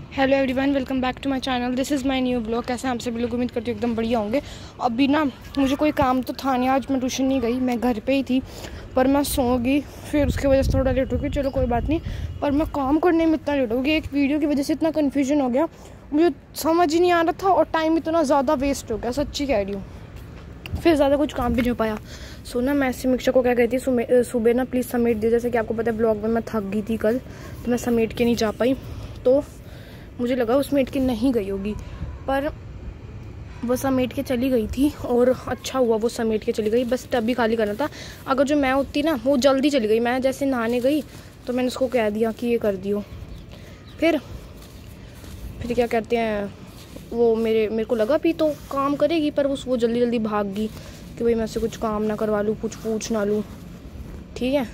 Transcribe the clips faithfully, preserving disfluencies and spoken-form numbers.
Hello everyone, welcome back to my channel. This is my new blog. कैसे आप सभी लोग, उम्मीद करती हूँ एकदम बढ़िया होंगे। अभी ना मुझे कोई काम तो था नहीं, आज मैं ट्यूशन नहीं गई, मैं घर पे ही थी। पर मैं सो गई, फिर उसकी वजह से थोड़ा लेट हो गई। चलो कोई बात नहीं, पर मैं काम करने में इतना लेट हो गई, एक वीडियो की वजह से इतना कन्फ्यूजन हो गया, मुझे समझ ही नहीं आ रहा था और टाइम इतना ज़्यादा वेस्ट हो गया, सच्ची कह रही हूँ। फिर ज़्यादा कुछ काम भी नहीं हो पाया। सो ना मैं समीक्षा को क्या कहती थी, सुबह ना प्लीज़ समेट दे। जैसे कि आपको पता है ब्लॉग में मैं थक गई थी कल, तो मैं समेट के नहीं जा पाई। तो मुझे लगा वो समेट के नहीं गई होगी, पर वो समेट के चली गई थी और अच्छा हुआ वो समेट के चली गई। बस टब भी खाली करना था। अगर जो मैं होती ना, वो जल्दी चली गई। मैं जैसे नहाने गई तो मैंने उसको कह दिया कि ये कर दियो। फिर फिर क्या कहते हैं, वो मेरे मेरे को लगा भी तो काम करेगी, पर उस वो जल्दी जल्दी भाग गई कि भाई मैं से कुछ काम ना करवा लूँ, कुछ पूछ ना लूँ। ठीक है,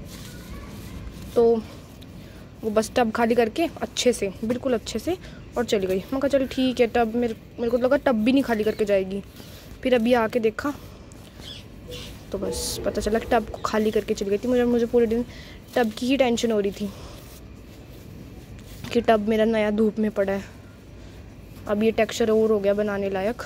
तो वो बस टब खाली करके अच्छे से, बिल्कुल अच्छे से, और चली गई। मैं कहा चलो ठीक है। टब मेरे मेरे को लगा टब भी नहीं खाली करके जाएगी। फिर अभी आके देखा तो बस पता चला कि टब को खाली करके चली गई थी। मुझे मुझे पूरे दिन टब की ही टेंशन हो रही थी कि टब मेरा नया धूप में पड़ा है। अब ये टेक्सचर और हो गया बनाने लायक,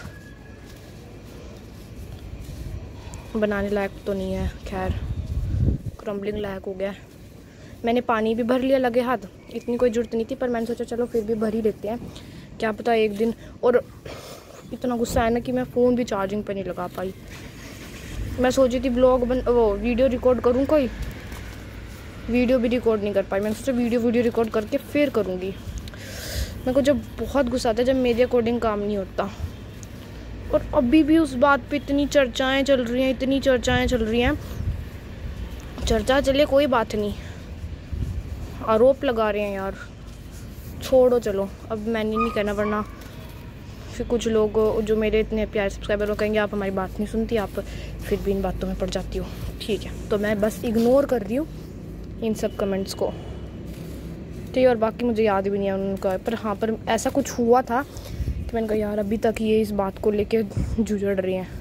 बनाने लायक तो नहीं है, खैर क्रम्बलिंग लायक हो गया है। मैंने पानी भी भर लिया लगे हाथ, इतनी कोई ज़रूरत नहीं थी, पर मैंने सोचा चलो फिर भी भर ही लेते हैं, क्या पता एक दिन। और इतना गुस्सा है ना कि मैं फ़ोन भी चार्जिंग पे नहीं लगा पाई। मैं सोची थी ब्लॉग बन वो वीडियो रिकॉर्ड करूँ, कोई वीडियो भी रिकॉर्ड नहीं कर पाई। मैंने सोचा वीडियो वीडियो रिकॉर्ड करके फिर करूँगी। मेरे को जब बहुत गुस्सा आता है जब मेरे अकॉर्डिंग काम नहीं होता। और अभी भी उस बात पे इतनी चर्चाएँ चल रही हैं, इतनी चर्चाएँ चल रही हैं। चर्चा चले कोई बात नहीं, आरोप लगा रहे हैं यार, छोड़ो चलो। अब मैंने नहीं कहना, वरना फिर कुछ लोग जो मेरे इतने प्यारे सब्सक्राइबर वो कहेंगे आप हमारी बात नहीं सुनती, आप फिर भी इन बातों में पड़ जाती हो। ठीक है, तो मैं बस इग्नोर कर रही हूँ इन सब कमेंट्स को। ठीक है, और बाकी मुझे याद भी नहीं है उनका, पर हाँ, पर ऐसा कुछ हुआ था कि मैंने कहा यार अभी तक ये इस बात को लेके जुझड़ रही हैं।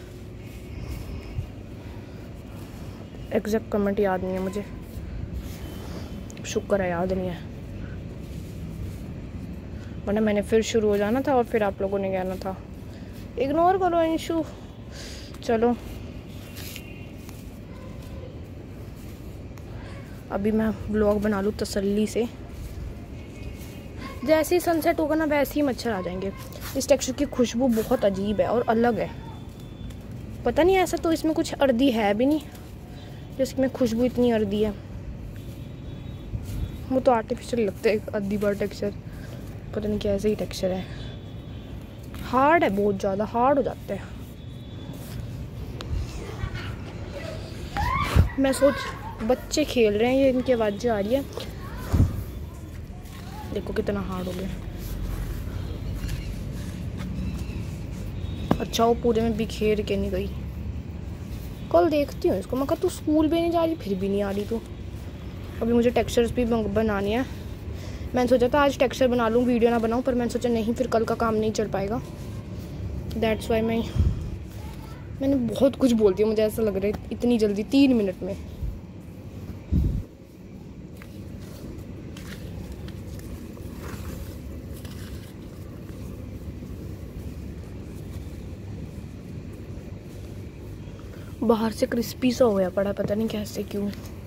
एग्जैक्ट कमेंट याद नहीं है मुझे, शुक्र है याद नहीं है, वरना मैंने फिर शुरू हो जाना था और फिर आप लोगों ने कहना था इग्नोर करो अंशु। चलो अभी मैं ब्लॉग बना लूँ तसल्ली से। जैसे ही सनसेट होगा ना वैसे ही मच्छर आ जाएंगे। इस टेक्सचर की खुशबू बहुत अजीब है और अलग है, पता नहीं, ऐसा तो इसमें कुछ अर्दी है भी नहीं जिसमें खुशबू इतनी अर्दी है। वो तो आर्टिफिशियल लगता है आधी बार टेक्सचर, पता नहीं कैसे ही टेक्सचर है। हार्ड है, बहुत ज़्यादा हार्ड हो जाता है। मैं सोच बच्चे खेल रहे हैं, ये इनकी आवाज़ें आ रही है, देखो कितना हार्ड हो गया। अच्छा वो पूरे में बिखेर के नहीं गई। कल देखती हूँ इसको। मैं कहा तू स्कूल भी नहीं जा रही, फिर भी नहीं आ रही तू। अभी मुझे टेक्सचर्स भी बनाने हैं। मैंने सोचा था आज टेक्सचर बना लूँ, वीडियो ना बनाऊँ, पर मैंने सोचा नहीं, फिर कल का काम नहीं चल पाएगा। दैट्स वाई मैं मैंने बहुत कुछ बोल दिया, मुझे ऐसा लग रहा है इतनी जल्दी तीन मिनट में। बाहर से क्रिस्पी सा हो गया पड़ा, पता नहीं कैसे क्यों।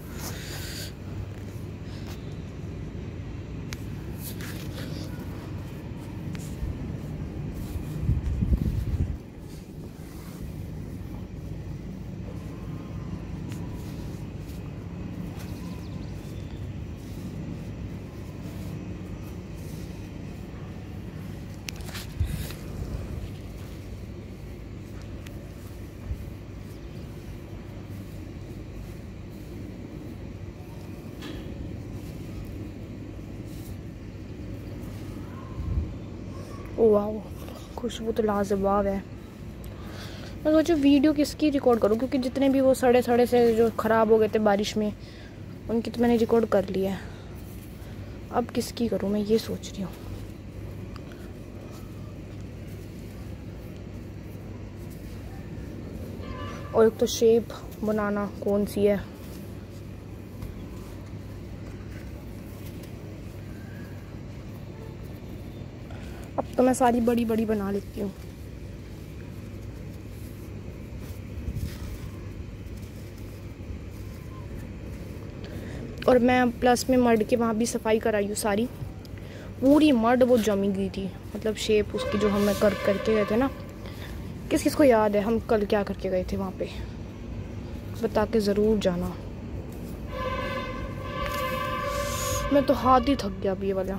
वाह, खुशबू तो लाजवाब है। मैं सोचूं वीडियो किसकी रिकॉर्ड करूं, क्योंकि जितने भी वो सड़े सड़े से जो ख़राब हो गए थे बारिश में, उनकी तो मैंने रिकॉर्ड कर लिया है। अब किसकी करूं मैं ये सोच रही हूँ। और एक तो शेप बनाना कौन सी है, अब तो मैं सारी बड़ी बड़ी बना लेती हूँ। और मैं प्लस में मड के वहाँ भी सफाई कराई हूँ सारी, पूरी मड वो जमी गई थी, मतलब शेप उसकी जो हम कर करके गए थे ना। किस किस को याद है हम कल क्या करके गए थे वहाँ पे, बता के ज़रूर जाना। मैं तो हाथ ही थक गया अब ये वाला।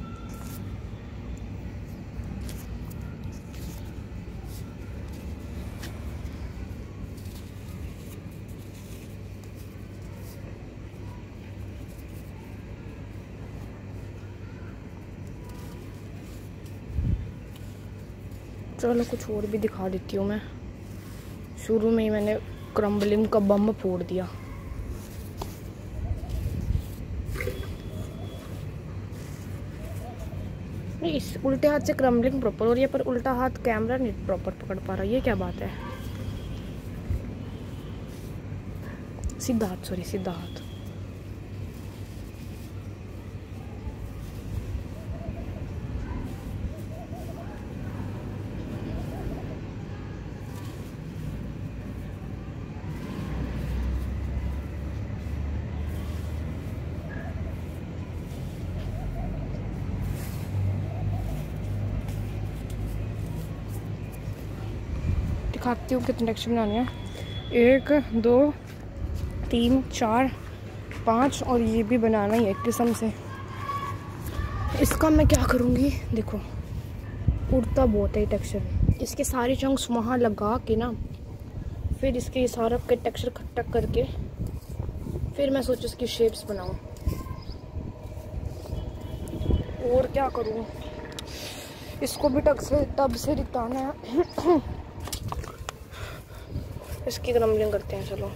चलो कुछ और भी दिखा देती हूँ मैं। शुरू में ही मैंने क्रम्बलिंग का बम फोड़ दिया। नहीं, इस उल्टे हाथ से क्रम्बलिंग प्रॉपर हो रही है, पर उल्टा हाथ कैमरा नहीं प्रॉपर पकड़ पा रहा। ये क्या बात है? सीधा हाथ, सॉरी सीधा हाथ। दिखाती हूँ कितने टेक्सचर बनाने हैं। एक दो तीन चार पाँच, और ये भी बनाना ही है एक किस्म से। इसका मैं क्या करूँगी, देखो उड़ता बहुत है टेक्सचर। इसके सारे चंक्स वहाँ लगा के ना, फिर इसके सारा के टेक्सचर इकट्ठा करके फिर मैं सोचूँ इसकी शेप्स बनाऊँ। और क्या करूँ, इसको भी टक से तब से रिताना है। इसकी क्रम्बलिंग करते हैं चलो।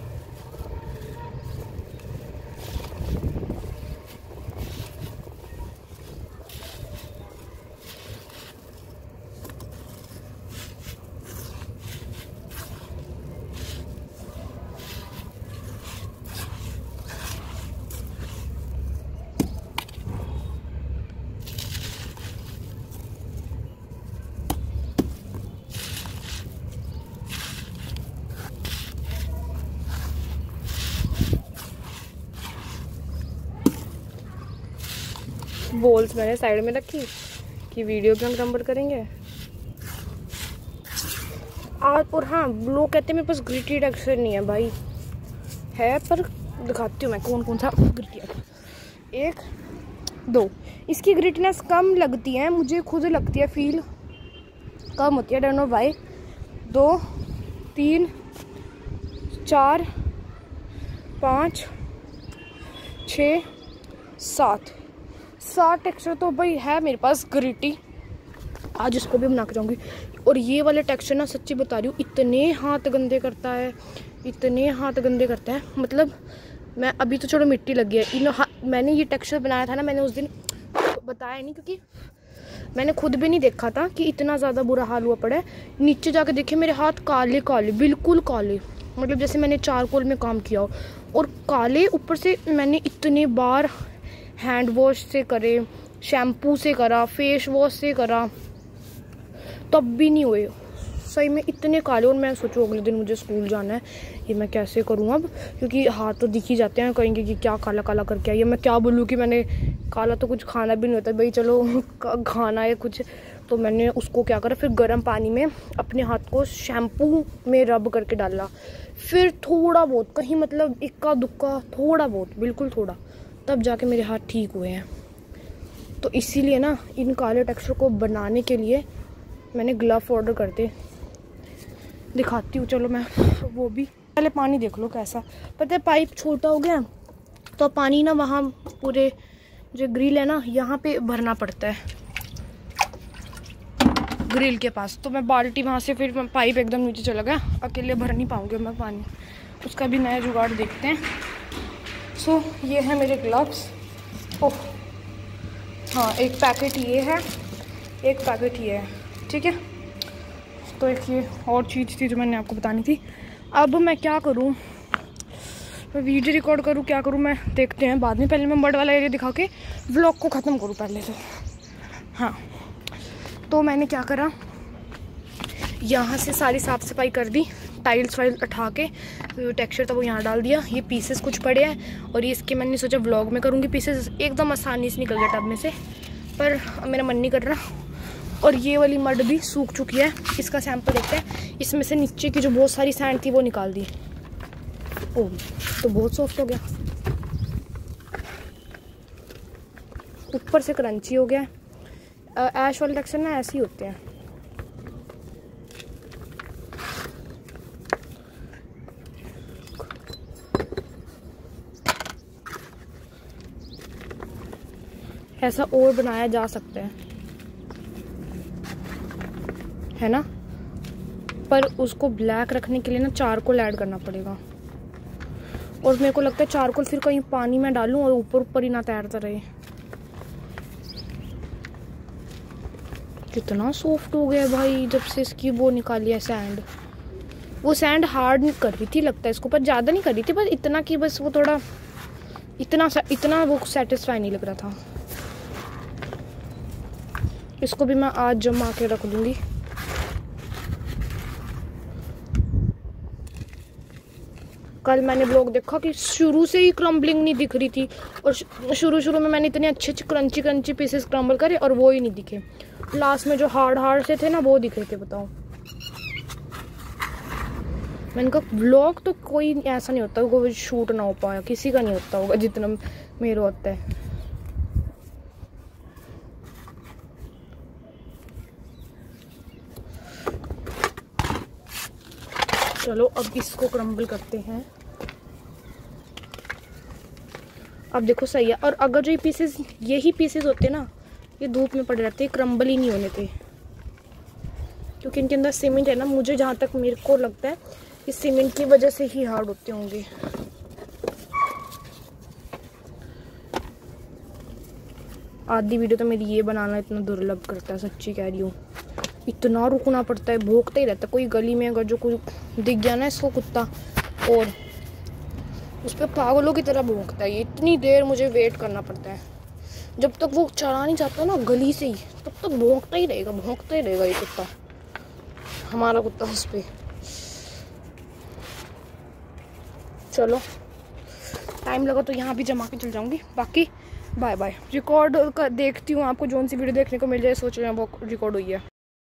बॉल्स मैंने साइड में रखी कि वीडियो पे हम क्रम्बल करेंगे। और हाँ, लोग कहते हैं मेरे पास ग्रिटी टेक्सचर नहीं है, भाई है, पर दिखाती हूँ मैं कौन कौन सा ग्रिटी है। एक दो, इसकी ग्रिटनेस कम लगती है, मुझे खुद लगती है, फील कम होती है, डोंट नो व्हाई। दो तीन चार पाँच छः सात, सात टेक्सचर तो भाई है मेरे पास ग्रिटी। आज इसको भी बना के जाऊँगी। और ये वाले टेक्सचर ना, सच्ची बता रही हूँ, इतने हाथ गंदे करता है, इतने हाथ गंदे करता है। मतलब मैं अभी तो चलो मिट्टी लगी है इन मैंने ये टेक्सचर बनाया था ना, मैंने उस दिन बताया नहीं, क्योंकि मैंने खुद भी नहीं देखा था कि इतना ज़्यादा बुरा हाल हुआ पड़ा है। नीचे जाके देखे मेरे हाथ काले काले, बिल्कुल काले, मतलब जैसे मैंने चारकोल में काम किया हो। और काले ऊपर से मैंने इतने बार हैंड वॉश से करे, शैम्पू से करा, फेस वॉश से करा, तब भी नहीं हुए सही में, इतने काले। और मैं सोचूं अगले दिन मुझे स्कूल जाना है, ये मैं कैसे करूं अब, क्योंकि हाथ तो दिख ही जाते हैं। कहेंगे कि क्या काला काला करके आई है। मैं क्या बोलूं कि मैंने काला तो कुछ खाना भी नहीं होता भाई, चलो खाना है कुछ, तो मैंने उसको क्या करा, फिर गर्म पानी में अपने हाथ को शैम्पू में रब करके डाला, फिर थोड़ा बहुत कहीं मतलब इक्का दुक्का थोड़ा बहुत, बिल्कुल थोड़ा, तब जाके मेरे हाथ ठीक हुए हैं। तो इसीलिए ना इन काले टेक्सचर को बनाने के लिए मैंने ग्लव ऑर्डर करते, दिखाती हूँ चलो मैं वो भी। पहले पानी देख लो कैसा, पता है पाइप छोटा हो गया तो पानी ना वहाँ पूरे जो ग्रिल है ना यहाँ पे भरना पड़ता है ग्रिल के पास। तो मैं बाल्टी वहाँ से, फिर पाइप एकदम नीचे चला गया, अकेले भर नहीं पाऊँगी मैं पानी, उसका भी नया जुगाड़ देखते हैं। सो so, ये है मेरे ग्लव्स। ओह हाँ, एक पैकेट ये है, एक पैकेट ये है, ठीक है। तो एक ये और चीज़ थी जो मैंने आपको बतानी थी। अब मैं क्या करूँ, मैं वीडियो रिकॉर्ड करूँ, क्या करूँ मैं, देखते हैं बाद में। पहले मैं बर्ड वाला एरिया दिखा के व्लॉग को ख़त्म करूँ पहले तो। हाँ तो मैंने क्या करा, यहाँ से सारी साफ़ सफाई कर दी, टाइल्स वाइल्स उठा के टेक्सचर था वो यहाँ डाल दिया। ये पीसेस कुछ पड़े हैं और ये इसके मैंने सोचा व्लॉग में करूँगी। पीसेस एकदम आसानी से निकल गया टब में से, पर अब मेरा मन नहीं कर रहा। और ये वाली मड भी सूख चुकी है, इसका सैंपल देखते हैं। इसमें से नीचे की जो बहुत सारी सैंड थी वो निकाल दी। ओह, तो बहुत सॉफ्ट हो गया, ऊपर से क्रंची हो गया। ऐश वाले टेक्सचर ना ऐसे ही होते हैं। ऐसा और बनाया जा सकता है, है ना, पर उसको ब्लैक रखने के लिए ना चारकोल ऐड करना पड़ेगा। और मेरे को लगता है चारकोल फिर कहीं पानी में डालूं और ऊपर ऊपर ही ना तैरता रहे। कितना सॉफ्ट हो गया भाई जब से इसकी वो निकाली है सैंड। वो सैंड हार्ड कर रही थी लगता है इसको, पर ज़्यादा नहीं कर रही थी, बस इतना कि बस वो थोड़ा इतना इतना वो सेटिस्फाई नहीं लग रहा था। इसको भी मैं आज जमा के रख दूंगी। कल मैंने ब्लॉग देखा कि शुरू से ही क्रम्बलिंग नहीं दिख रही थी, और शुरू शुरू में मैंने इतने अच्छे अच्छे क्रंची क्रंची पीसेस क्रम्बल करे और वो ही नहीं दिखे। लास्ट में जो हार्ड हार्ड से थे ना वो दिख रहे थे। बताओ, मैंने कहा ब्लॉग तो कोई ऐसा नहीं होता कोई शूट ना हो पाया, किसी का नहीं होता होगा जितना मेरा होता है। चलो अब इसको क्रम्बल करते हैं। अब देखो सही है। और अगर जो ये पीसेस यही पीसेस होते ना, ये धूप में पड़े रहते, क्रम्बल ही नहीं होने थे, क्योंकि इनके अंदर सीमेंट है ना। मुझे जहाँ तक मेरे को लगता है इस सीमेंट की वजह से ही हार्ड होते होंगे। आधी वीडियो तो मेरी ये बनाना इतना दुर्लभ करता है, सच्ची कह रही हूँ। इतना रुकना पड़ता है, भौंकता ही रहता है। कोई गली में अगर जो कोई दिख गया ना इसको कुत्ता, और उस पर पागलों की तरह भौंकता है। ये इतनी देर मुझे वेट करना पड़ता है, जब तक वो चला नहीं जाता ना गली से ही, तब तक भौंकता ही रहेगा, भौंकता ही रहेगा ये कुत्ता, हमारा कुत्ता उस पर। चलो टाइम लगा तो यहाँ भी जमा के चल जाऊँगी। बाकी बाय बाय। रिकॉर्ड कर देखती हूँ, आपको जोन सी वीडियो देखने को मिल जाए सोच रहे हैं वो रिकॉर्ड हुई है।